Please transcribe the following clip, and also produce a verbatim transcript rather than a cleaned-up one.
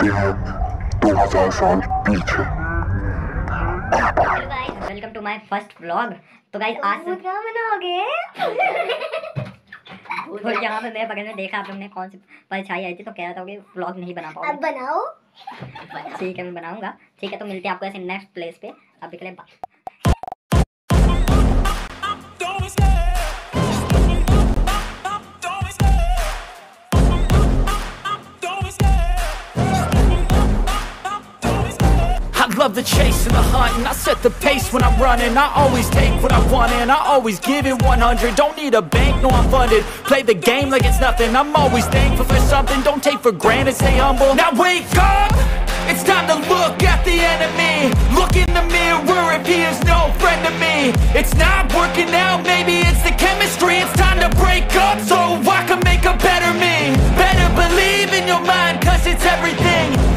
चलते हैं दो हजार साल पीछे। Welcome to my first vlog. तो गाइस आज तो क्या बनाओगे? तो यहाँ पे मेरे बगल में देखा आप लोग ने कौन सी परछाई आई थी, तो कह रहा था कि व्लॉग नहीं बना पाओगे। अब बनाओ। ठीक है मैं बनाऊंगा। ठीक है तो मिलते हैं आपको ऐसे नेक्स्ट प्लेस पे। अभी के लिए bye. I love the chase and the hunt, and I set the pace when I'm running. I always take what I want and I always give it one hundred. Don't need a bank, no I'm funded. Play the game like it's nothing. I'm always thankful for something. Don't take for granted, stay humble. Now wake up, it's time to look at the enemy. Look in the mirror if he is no friend to me. It's not working out, maybe it's the chemistry. It's time to break up so I can make a better me. Better believe in your mind, cause it's everything.